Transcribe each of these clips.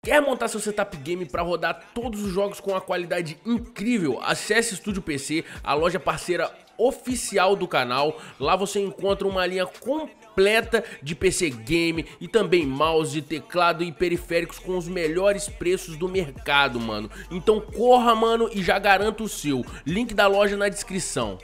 Quer montar seu setup game para rodar todos os jogos com uma qualidade incrível? Acesse Estúdio PC, a loja parceira oficial do canal. Lá você encontra uma linha completa de PC game e também mouse, teclado e periféricos com os melhores preços do mercado, mano. Então corra, mano, e já garanta o seu. Link da loja na descrição.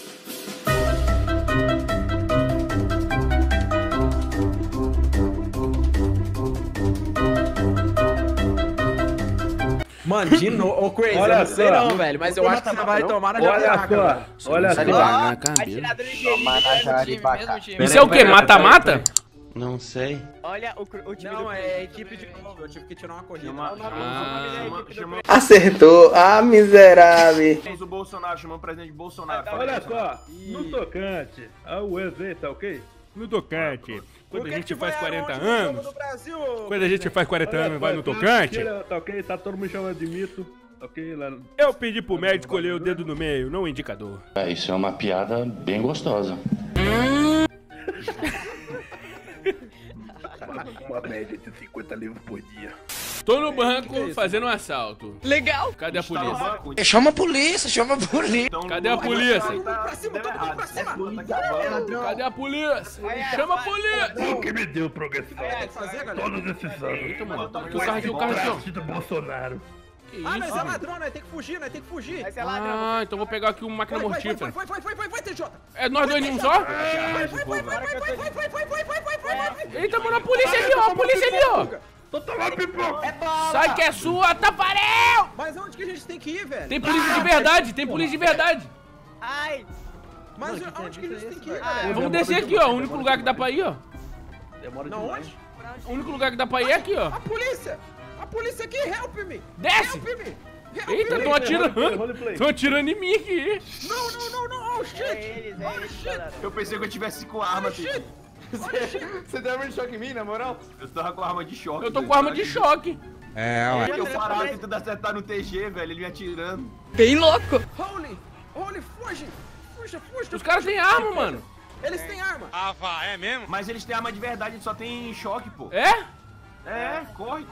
Mano, de novo, ô Crazy, Olha eu não sei só. não, velho, mas eu acho que você vai tomar na Olha jabaca. só, olha só. Na cabeça. Tomar na jaribaca. Isso é o que? Mata-mata? Não sei. Olha o time Não, do é a equipe de novo, eu tive que tirar uma corrida. Acertou, miserável. O Bolsonaro, chamando o presidente Bolsonaro. Olha só, no tocante ao evento, tá ok? No tocante, quando a gente faz 40 anos, quando a gente faz 40 anos e vai no tocante, tá ok? Tá todo mundo chamando de mito, ok? Eu pedi pro médico escolher o dedo no meio, não o indicador. Isso é uma piada bem gostosa. Uma média de 50 livros por dia. Tô no banco fazendo um assalto. Legal. Cadê a polícia? Chama a polícia, chama a polícia. Cadê a polícia? Pra cima, todo mundo pra cima. Cadê a polícia? Chama a polícia! O que me deu progressão Fazer, galera. todos esses anos. Eita, mano, tá aqui o carro aqui, o carro aqui, ó. Partido Bolsonaro. Que Ah, nós isso, é mano? ladrão, nós tem que fugir, nós tem que fugir. Mas é ladrão. Ah, então vou pegar aqui uma máquina mortífera. Vai, TJ. É nós dois em um só? Vai. Eita, mano, a polícia ali, ó, a polícia ali, ó. Tô tomando pipoca. Sai que é sua, Tafarel! Mas onde que a gente tem que ir, velho? Tem polícia de verdade, tem polícia de verdade. Ai. Mas onde que a gente tem que ir, Ah, galera? Vamos descer aqui, ó, o único lugar que dá pra ir, ó. Não, onde? O único lugar que dá pra ir é aqui, ó. A polícia! A polícia aqui, help me! Desce! Help me! Help Eita, me! tão atirando. Roleplay. Tão atirando em mim aqui. Não, oh shit! É Oh eles, shit! galera. Eu pensei que eu tivesse com arma, Oh shit! filho. Você deu um choque em mim, na moral? Eu tava com arma de choque. Eu tô velho. com arma de choque. Eu parado tentando acertar no TG, velho, ele me atirando. Bem louco. Holy, foge! Fuja! Os caras têm arma, mano. Eles têm arma! Mas eles têm arma de verdade, eles só tem choque, pô. É? É, corre.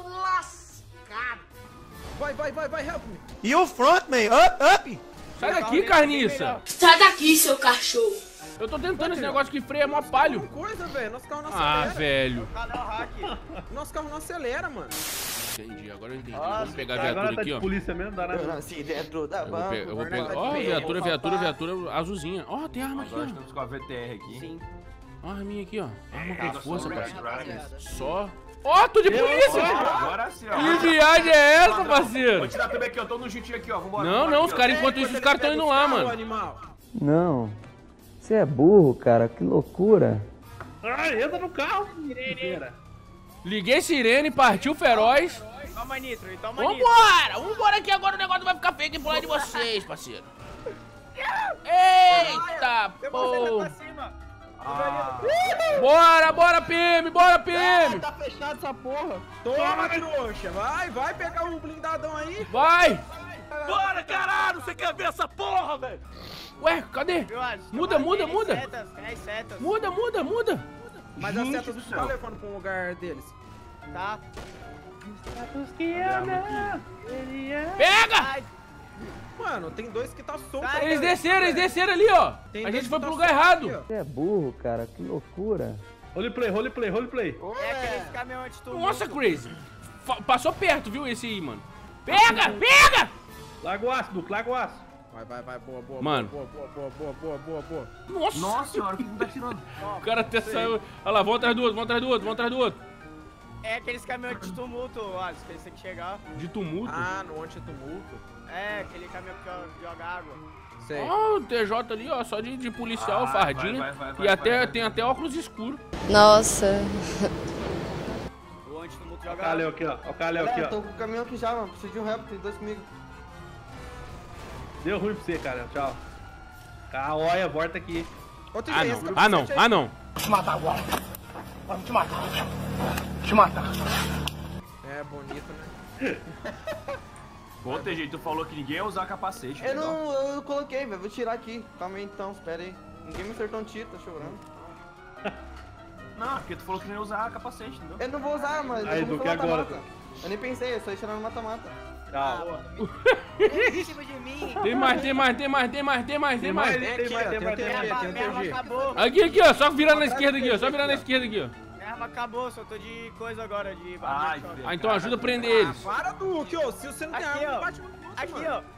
Vai, help me! E o front, man, up! Sai daqui, carniça. Sai daqui, seu cachorro! Eu tô tentando esse negócio que freia é mó palho. Coisa, velho, nosso carro não Ah, acelera. velho. Nosso carro não acelera, mano. Entendi, agora eu entendi. Vamos pegar a viatura Agora tá aqui, de ó. polícia mesmo, dá nada. Assim dentro da Eu vou pegar. Ó, viatura azulzinha. Ó, tem arma aqui, Agora ó. estamos com a VTR aqui. Sim. Ó, a arminha aqui, ó. Arma com força, parceiro. Só. Ó, tô de polícia! Agora sim, ó. Que viagem é essa, Vou parceiro? tirar também aqui, ó. Tô no juntinho aqui, ó. Vambora. Não, vambora os aqui, caras, enquanto isso, os caras tão indo lá, mano. Animal. Não, você é burro, cara, que loucura. Ah, entra no carro. Liguei sirene, partiu feroz. Toma nitro, e toma nitro. Vambora que agora o negócio vai ficar feio aqui pro lado de vocês, parceiro. Eita, pô. Pra cima. Bora, PM, bora, PM. Tá fechado essa porra. Toma, trouxa. Vai pegar um blindadão aí. Vai. Bora, caralho, você quer ver essa porra, velho? Ué, cadê? Eu acho. Muda. Tem as setas. Muda. Mas as setas não tá levando pra um lugar deles. Tá. Pega! Ai, Mano, tem dois que tá solto. Sai, Eles desceram ali, ó. Tem A dois gente que foi tá pro lugar solto errado. aqui, ó. Você é burro, cara, que loucura. Roleplay. é aqueles caminhão antitumulto. Nossa, Crazy. Passou perto, viu, esse aí, mano. Pega! Larga o aço, Duque, larga o aço. Vai, boa. Mano. Boa. Nossa, senhora, o que não tá tirando? o cara até saiu. Olha lá, vão atrás do outro. É aqueles caminhões de tumulto, Alisson, que eles têm que chegar. De tumulto. Ah, no antitumulto. É, aquele caminhão que joga água. Sei. Ó, o TJ ali, ó, só de policial, Ah, fardinha. Tem até óculos escuros. Nossa. O antitumulto Ó o joga Calil água. aqui, ó. Ó o Calil aqui, Eu tô ó. com o caminhão aqui já, mano. Preciso de um help, tem dois comigo. Deu ruim pra você, cara. Tchau. Caóia, volta aqui. Outro Ah, dia, não. esse Ah, não. capacete aí. Ah, não. É bonito, né? Pô, TG, tu falou que ninguém ia usar capacete. Eu legal. não, eu coloquei, velho. Vou tirar aqui. Calma aí então, espera aí. Ninguém me acertou um tiro, tá chorando. Não, porque tu falou que não ia usar capacete, entendeu? Eu não vou usar, mas Aí, eu vou Duque, falar da agora, mata. Eu nem pensei, eu só ia tirar no mata-mata. Tchau. Em cima de mim. Tem mais. Tem aqui. Aqui, ó. Só virar na esquerda aqui, ó. Só virar na esquerda aqui, ó. Minha arma acabou, só tô de coisa agora, de Ai, choque. Ah, então ajuda a prender eles. Para, Duque, ô. Se você não tem Aqui, arma, ó. bate no outro, Aqui, mano. ó.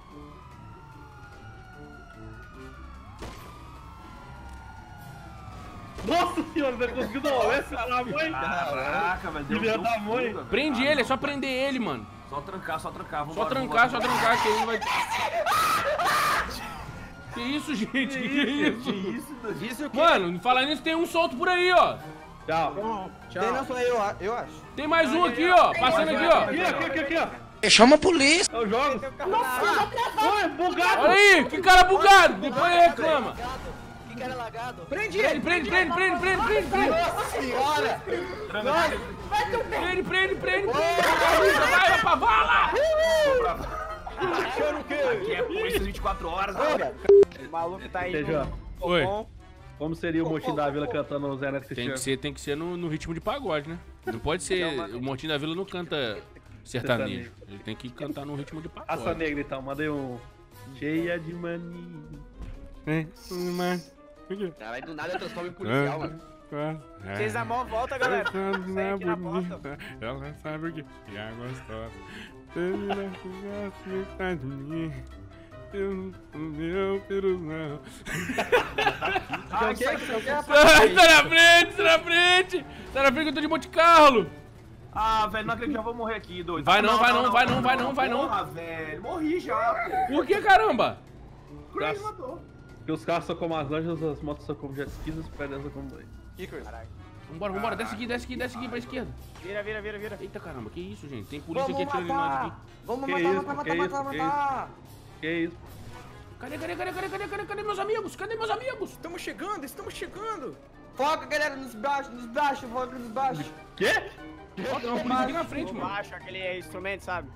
Nossa senhora, você conseguiu dar uma essa na mãe? Caraca, velho. deu Filha da fuga, mãe. velho. Prende ele, é só prender ele, mano. Só trancar, Só vambora, trancar, vambora. que ele não vai... Que isso, gente? Que isso? Que isso, Dudu? Isso que... Mano, falando nisso, tem um solto por aí, ó. Tchau. Tem não sou eu acho. Tem mais um aqui, ó. Passando aqui, ó. Aqui, ó. Chama a polícia. Eu jogo. Tem um carro na... Oi, bugado. Olha aí, que cara bugado. Depois ele reclama. Que cara lagado. Prende Prende, ele. prende. Nossa senhora! Prende. Vai, pra vala. Achando o quê? Aqui é polícia 24 horas. O maluco tá aí. TJ, Oi. como seria o Montinho da Vila cantando o Zé Neto Cristiano? Tem que ser no ritmo de pagode, né? Não pode ser... O Montinho da Vila não canta sertanejo. Ele tem que cantar no ritmo de Raça pagode. Negra, então. Mandei um... Cheia de mania. Caralho, do nada eu transformo em policial, mano. Vocês dão a mão, volta, galera. Sai aqui na porta. Ela sabe o que é gostosa. Termina com gosta de mim. Eu não quero não. Sai na frente que eu tô de Monte Carlo. Ah, velho, não acredito que já vou morrer aqui, doido. Vai não. Porra, velho, morri já, pô. Por que, caramba? Crazy matou. Porque os carros são como as lanchas, as motos são como jet skis, os pedras são como dois. Vambora, desce aqui pra esquerda. Vira. Eita caramba, que isso, gente? Tem polícia aqui atirando em nós aqui. Vamos Que matar. Que isso? Cadê meus amigos? Estamos chegando. Foca, galera, nos baixos, foca nos baixos. Quê? Ó, tem uma polícia aqui na frente, Eu mano. acho aquele instrumento, sabe?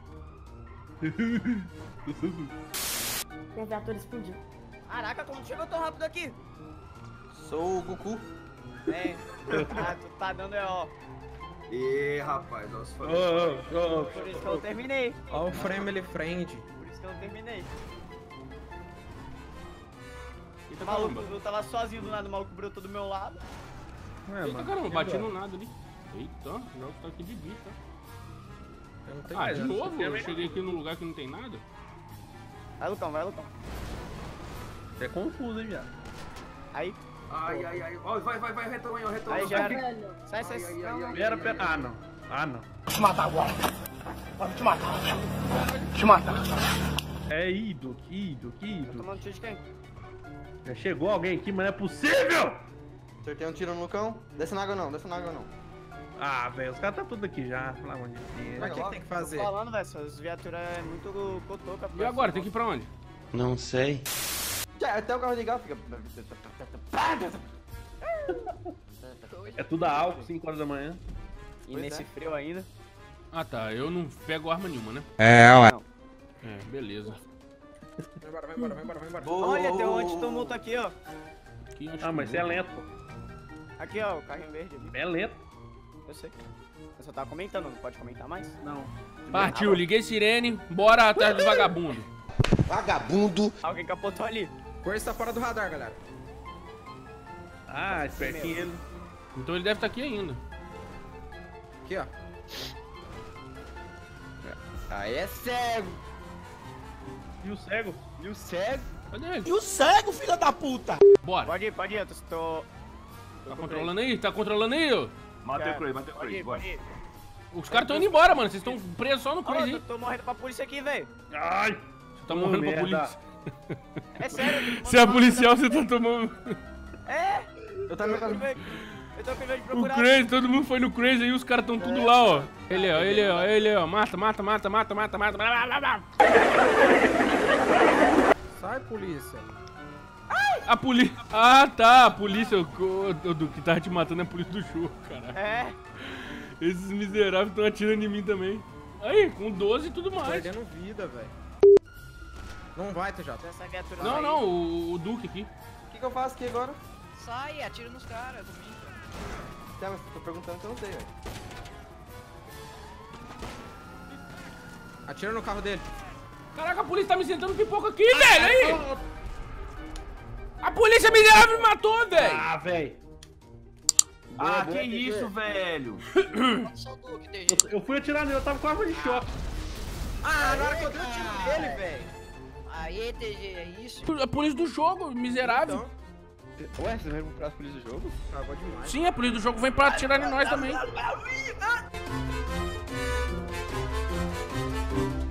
Minha viatura explodiu. Caraca, como chegou tão rápido aqui? Sou o Goku. É. Ah, tu tá dando ó. Ê, rapaz, nossa, foi. Por isso que eu terminei. Ó o Family Friend. Por isso que eu terminei. Eita O maluco, caramba. eu tava sozinho do nada, o maluco brotou do meu lado. Eita caramba, bati no nada ali. Eita, o jogo tá aqui de bico, tá? Eu não tenho Ah, mais de nada. novo? Eu cheguei aqui num lugar que não tem nada. Vai, Lucão. É confuso, hein, viado? Aí, Ai. Ó, vai, retoma aí, ó, retoma. aí já Velho. era. Sai. Não. Pera. Ah, não. Te matar agora. Pode te matar. É ido. Tomando tiro de quem? Já chegou alguém aqui, mas não é possível! Acertei um tiro no cão. Desce na água não. Ah, velho, os caras tá tudo aqui já, pelo amor de Deus. Mas o que tem que fazer? Tô falando, velho, essas viaturas é muito cotoca. E agora, tem que ir pra onde? Não sei. Até o carro ligar fica... É tudo a álcool, 5 horas da manhã. E nesse frio ainda. Ah tá, eu não pego arma nenhuma, né? Ué. É, beleza. Vai embora. Boa. Olha, tem um antitumulto aqui, ó. Aqui, Ah, mas você é lento, pô. Aqui, ó, o carrinho verde ali. É lento. Eu sei. Eu só tava comentando, não pode comentar mais? Não. Partiu, liguei sirene, bora atrás dos vagabundos. Vagabundo. Alguém capotou ali. Corsa tá fora do radar, galera. Ah, espertinho ele. Então ele deve estar aqui ainda. Aqui, ó. Aí é cego. E o cego? Cadê ele? E o cego, filha da puta. Bora. Pode ir, eu tô... Tá controlando aí? Tá controlando aí, ó? Matei o Crazy, Pode ir, bora. pode ir. Os caras estão indo embora, mano. Vocês estão presos só no Ô, crazy, eu hein? tô morrendo pra polícia aqui, velho. Ai! Você tá morrendo pra merda. polícia. É sério. Você é policial, você tá tomando... É! Eu também Eu tô com medo de O procurar. crazy, todo mundo foi no crazy aí, os caras tão tudo lá, ó. Ele, ó. Mata. Sai, polícia. A polícia... Ah, tá. A polícia do que tava te matando é a polícia do show, cara. É. Esses miseráveis estão atirando em mim também. Aí, com 12 e tudo mais. Perdendo vida, velho. Não vai, TJ. Essa viatura Não, aí. não, o Duque aqui. O que eu faço aqui agora? Sai, atira nos caras, domingo. Tá, mas tô perguntando que eu não sei, velho. Atira no carro dele. Caraca, a polícia tá me sentando pipoca aqui, velho, aí! A polícia miserável me matou, velho! Ah, velho! Ah, que isso, velho! Eu fui atirar nele, eu tava com a arma de choque. Ah, na hora que eu dei o tiro dele, velho. Aí, TG, é isso? A polícia do jogo, miserável. Então. Ué, você veio pra a polícia do jogo? Cagou demais. Sim, a polícia do jogo vem pra atirar em nós também.